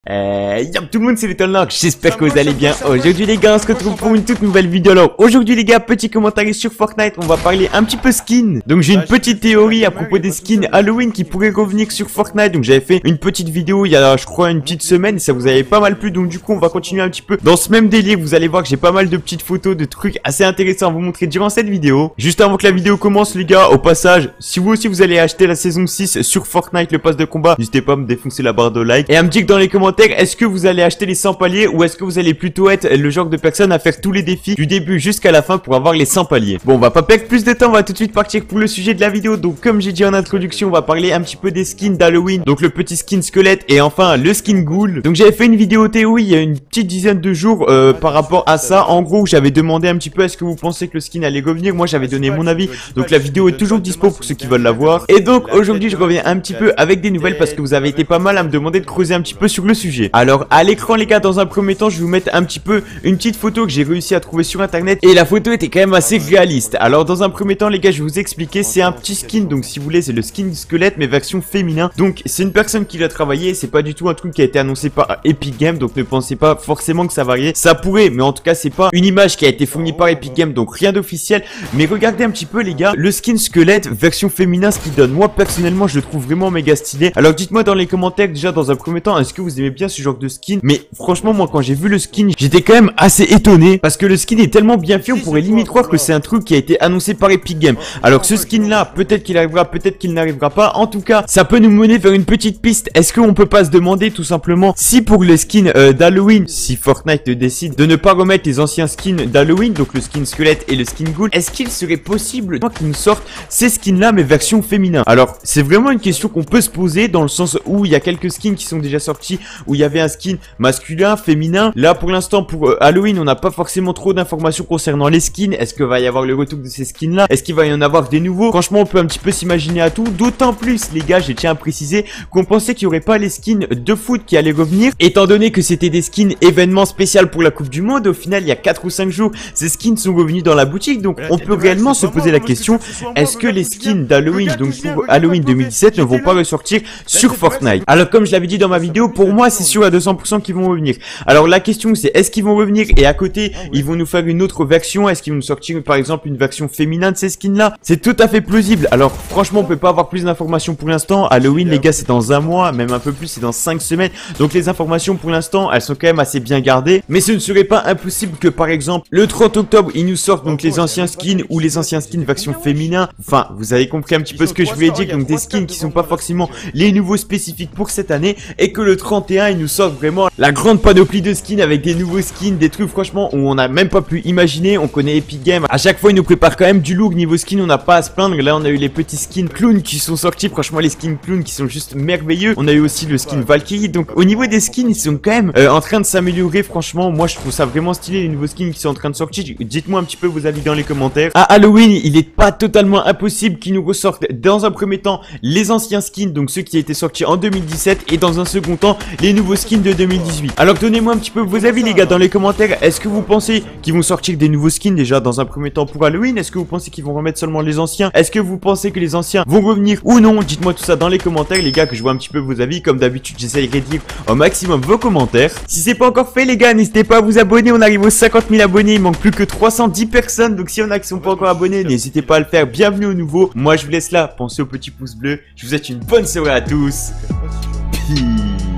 Yo tout le monde, c'est LittleNark, j'espère que vous allez bien. Aujourd'hui les gars, on se retrouve pour une toute nouvelle vidéo. Alors aujourd'hui les gars, petit commentaire sur Fortnite, on va parler un petit peu skin. Donc j'ai une petite théorie à propos des skins Halloween qui pourraient revenir sur Fortnite. Donc j'avais fait une petite vidéo il y a je crois une petite semaine et ça vous avait pas mal plu. Donc du coup on va continuer un petit peu dans ce même délire. Vous allez voir que j'ai pas mal de petites photos, de trucs assez intéressants à vous montrer durant cette vidéo. Juste avant que la vidéo commence les gars, au passage, si vous aussi vous allez acheter la saison 6 sur Fortnite, le pass de combat, n'hésitez pas à me défoncer la barre de like et à me dire dans les commentaires, est-ce que vous allez acheter les 100 paliers ou est-ce que vous allez plutôt être le genre de personne à faire tous les défis du début jusqu'à la fin pour avoir les 100 paliers. Bon, on va pas perdre plus de temps, on va tout de suite partir pour le sujet de la vidéo. Donc comme j'ai dit en introduction, on va parler un petit peu des skins d'Halloween. Donc le petit skin squelette et enfin le skin ghoul. Donc j'avais fait une vidéo théorie il y a une petite dizaine de jours par rapport à ça. En gros, j'avais demandé un petit peu est-ce que vous pensez que le skin allait revenir. Moi j'avais donné mon avis. Donc la vidéo est toujours dispo pour ceux qui veulent la voir. Et donc aujourd'hui je reviens un petit peu avec des nouvelles parce que vous avez été pas mal à me demander de creuser un petit peu sur le sujet. Alors à l'écran les gars, dans un premier temps je vais vous mettre un petit peu une petite photo que j'ai réussi à trouver sur internet et la photo était quand même assez réaliste. Alors dans un premier temps les gars, je vais vous expliquer, c'est un petit skin, donc si vous voulez c'est le skin squelette mais version féminin. Donc c'est une personne qui l'a travaillé, c'est pas du tout un truc qui a été annoncé par Epic Games, donc ne pensez pas forcément que ça variait. Ça pourrait, mais en tout cas c'est pas une image qui a été fournie par Epic Games, donc rien d'officiel. Mais regardez un petit peu les gars, le skin squelette version féminin, ce qu'il donne. Moi personnellement je le trouve vraiment méga stylé. Alors dites-moi dans les commentaires déjà dans un premier temps, est-ce que vous aimez bien ce genre de skin? Mais franchement moi quand j'ai vu le skin, j'étais quand même assez étonné parce que le skin est tellement bien fait, on pourrait limite croire que c'est un truc qui a été annoncé par Epic Games. Alors ce skin là, peut-être qu'il arrivera, peut-être qu'il n'arrivera pas. En tout cas, ça peut nous mener vers une petite piste. Est-ce qu'on peut pas se demander tout simplement si pour le skin d'Halloween, si Fortnite décide de ne pas remettre les anciens skins d'Halloween, donc le skin squelette et le skin ghoul, est-ce qu'il serait possible qu'ils nous sortent ces skins là mais version féminin? Alors c'est vraiment une question qu'on peut se poser dans le sens où il y a quelques skins qui sont déjà sortis où il y avait un skin masculin, féminin. Là pour l'instant pour Halloween on n'a pas forcément trop d'informations concernant les skins. Est-ce que va y avoir le retour de ces skins là? Est-ce qu'il va y en avoir des nouveaux? Franchement on peut un petit peu s'imaginer à tout. D'autant plus les gars, je tiens à préciser qu'on pensait qu'il n'y aurait pas les skins de foot qui allaient revenir, étant donné que c'était des skins événements spéciaux pour la Coupe du Monde. Au final il y a 4 ou 5 jours ces skins sont revenus dans la boutique, donc on peut réellement se poser la question, est-ce que les skins d'Halloween, donc pour Halloween 2017, ne vont pas ressortir sur Fortnite? Alors comme je l'avais dit dans ma vidéo, pour moi c'est sûr à 200% qu'ils vont revenir. Alors la question c'est, est-ce qu'ils vont revenir et à côté ils vont nous faire une autre version? Est-ce qu'ils vont nous sortir par exemple une version féminin de ces skins là? C'est tout à fait plausible. Alors franchement on peut pas avoir plus d'informations pour l'instant. Halloween les gars c'est dans un mois, même un peu plus, c'est dans 5 semaines. Donc les informations pour l'instant elles sont quand même assez bien gardées. Mais ce ne serait pas impossible que par exemple le 30 octobre ils nous sortent donc les anciens skins ou les anciens skins version féminin. Enfin vous avez compris un petit peu ce que je voulais dire, donc des skins qui sont pas forcément les nouveaux spécifiques pour cette année, et que le 31 ils nous sortent vraiment la grande panoplie de skins avec des nouveaux skins, des trucs franchement où on n'a même pas pu imaginer. On connaît Epic Games, à chaque fois ils nous préparent quand même du lourd niveau skin, on n'a pas à se plaindre. Là on a eu les petits skins clowns qui sont sortis, franchement les skins clowns qui sont juste merveilleux. On a eu aussi le skin Valkyrie, donc au niveau des skins ils sont quand même en train de s'améliorer. Franchement moi je trouve ça vraiment stylé les nouveaux skins qui sont en train de sortir. Dites-moi un petit peu vos avis dans les commentaires. À Halloween il est pas totalement impossible qu'ils nous ressortent dans un premier temps les anciens skins, donc ceux qui étaient sortis en 2017, et dans un second temps les nouveaux skins de 2018. Alors donnez-moi un petit peu vos avis les gars dans les commentaires. Est-ce que vous pensez qu'ils vont sortir des nouveaux skins déjà dans un premier temps pour Halloween? Est-ce que vous pensez qu'ils vont remettre seulement les anciens? Est-ce que vous pensez que les anciens vont revenir ou non? Dites-moi tout ça dans les commentaires les gars, que je vois un petit peu vos avis. Comme d'habitude j'essaierai de lire au maximum vos commentaires. Si c'est pas encore fait les gars, n'hésitez pas à vous abonner, on arrive aux 50 000 abonnés, il manque plus que 310 personnes, donc si on a qui sont pas encore abonnés, n'hésitez pas à le faire. Bienvenue aux nouveaux. Moi je vous laisse là, pensez au petit pouce bleu. Je vous souhaite une bonne soirée à tous. Peace.